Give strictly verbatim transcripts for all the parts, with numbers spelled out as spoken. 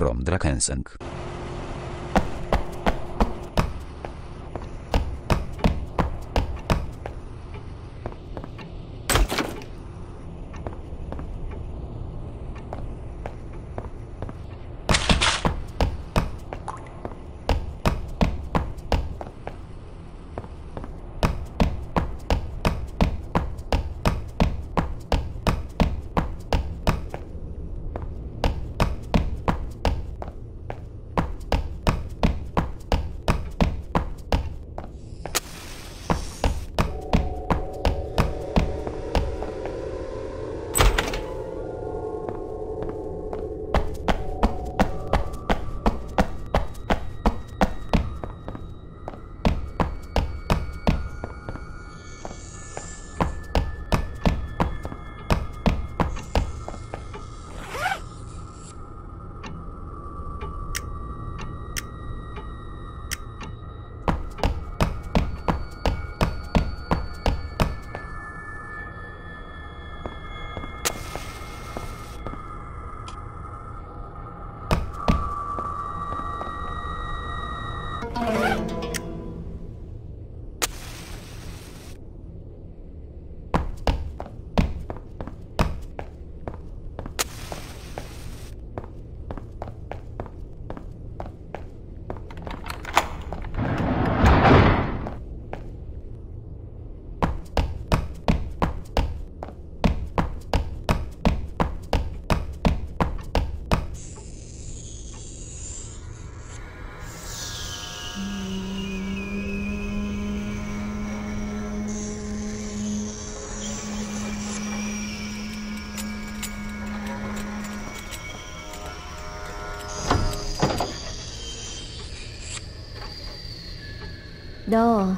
from Drakenseng. 너,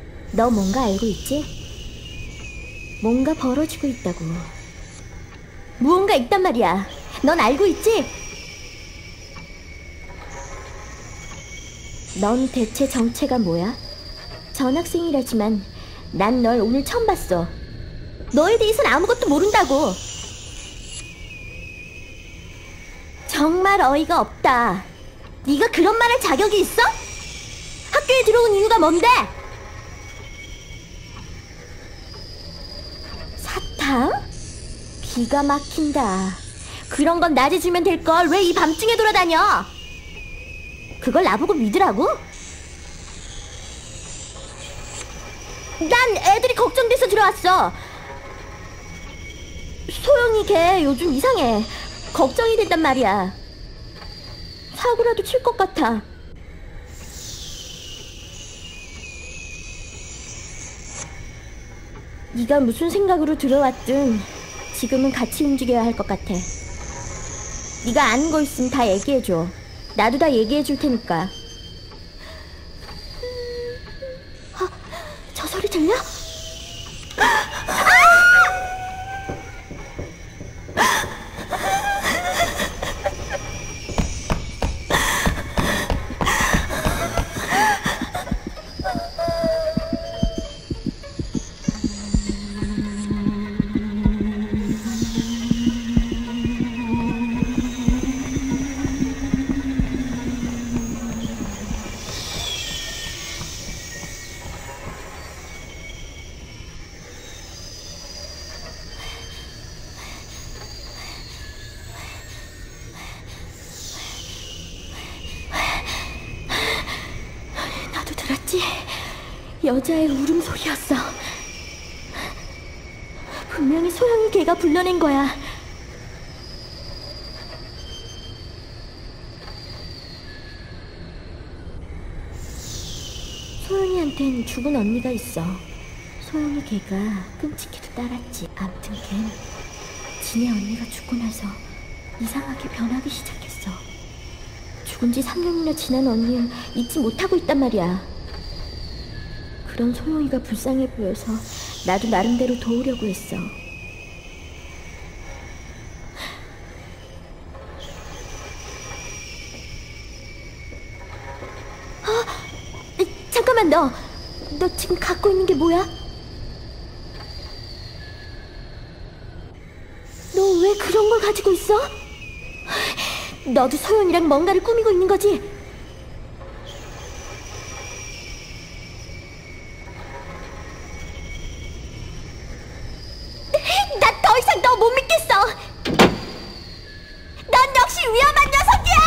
너 뭔가 알고 있지? 뭔가 벌어지고 있다고. 무언가 있단 말이야. 넌 알고 있지? 넌 대체 정체가 뭐야? 전학생이라지만 난 널 오늘 처음 봤어. 너에 대해서는 아무것도 모른다고. 정말 어이가 없다. 네가 그런 말 할 자격이 있어? 학교에 들어온 이유가 뭔데? 사탕? 기가 막힌다. 그런 건 낮에 주면 될걸 왜 이 밤중에 돌아다녀? 그걸 나보고 믿으라고? 난 애들이 걱정돼서 들어왔어. 소영이 걔 요즘 이상해. 걱정이 된단 말이야. 사고라도 칠 것 같아. 네가 무슨 생각으로 들어왔든 지금은 같이 움직여야 할 것 같아. 네가 아는 거 있으면 다 얘기해줘. 나도 다 얘기해줄 테니까. 아, 저 소리 들려? 여자의 울음소리였어. 분명히 소영이 걔가 불러낸 거야. 소영이한텐 죽은 언니가 있어. 소영이 걔가 끔찍히도 따랐지. 암튼 걘 지네 언니가 죽고 나서 이상하게 변하기 시작했어. 죽은 지 삼 년이나 지난 언니를 잊지 못하고 있단 말이야. 그런 소영이가 불쌍해 보여서 나도 나름대로 도우려고 했어. 어? 잠깐만, 너! 너 지금 갖고 있는 게 뭐야? 너 왜 그런 걸 가지고 있어? 너도 소영이랑 뭔가를 꾸미고 있는 거지? 나 더 이상 너 못 믿겠어. 넌 역시 위험한 녀석이야.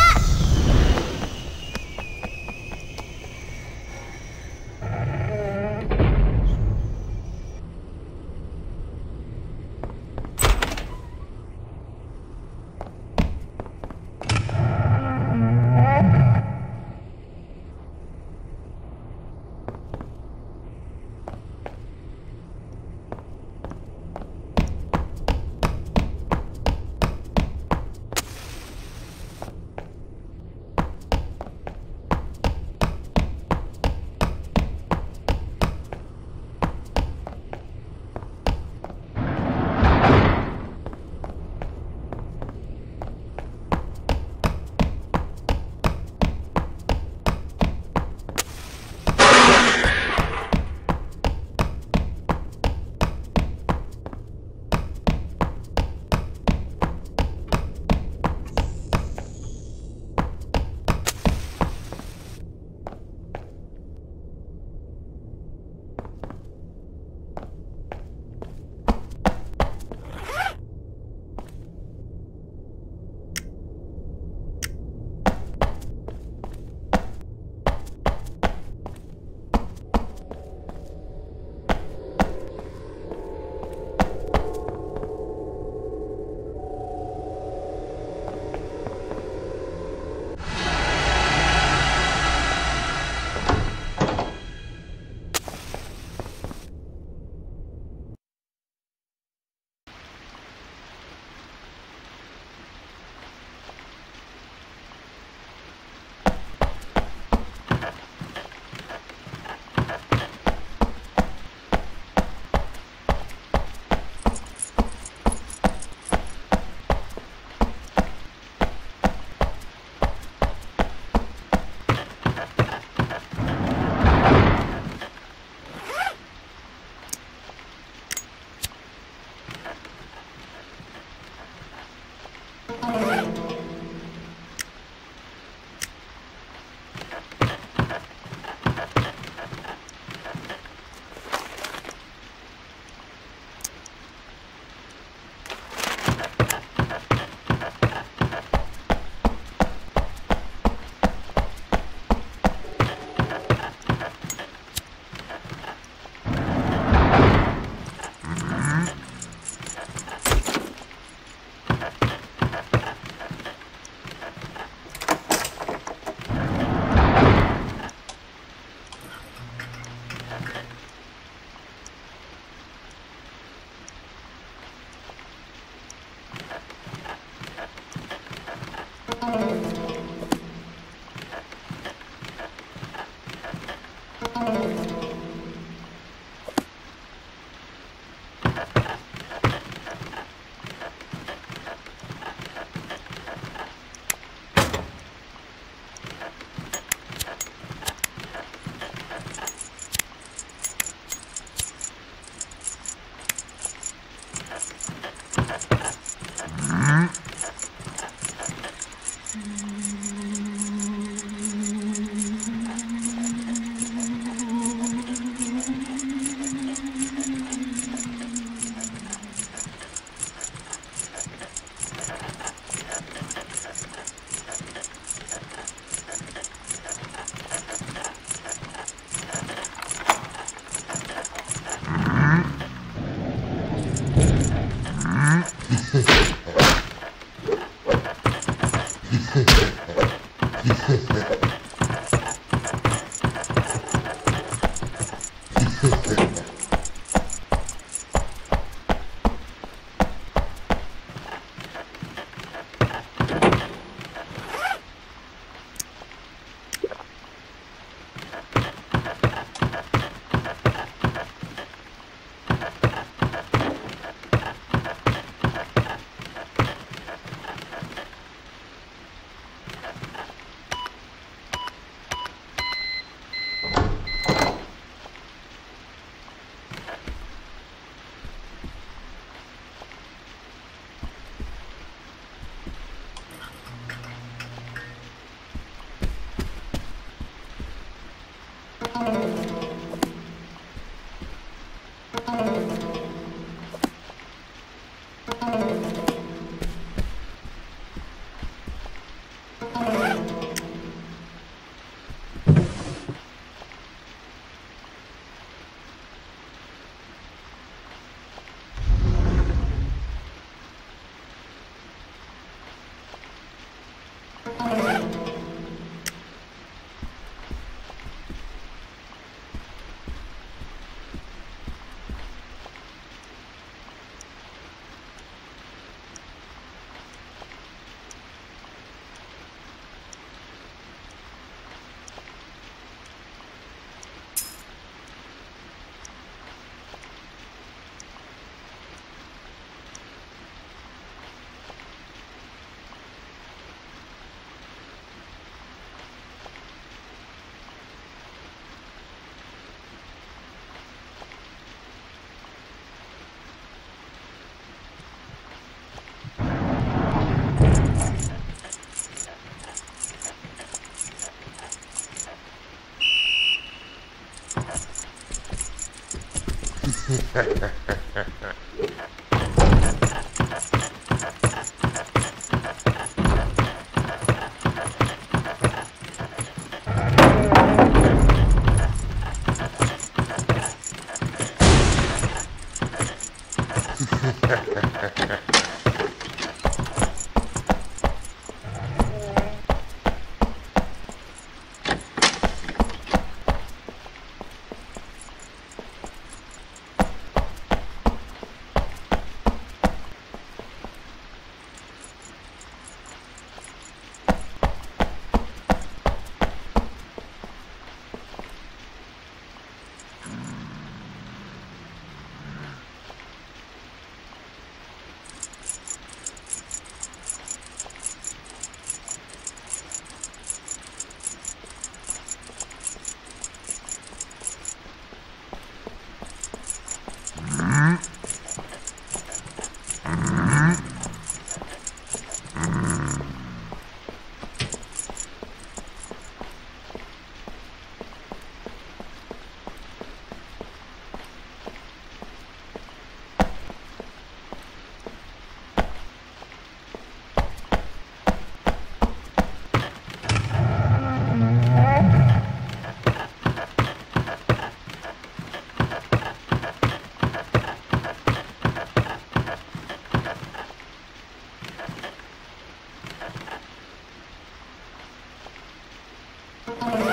어...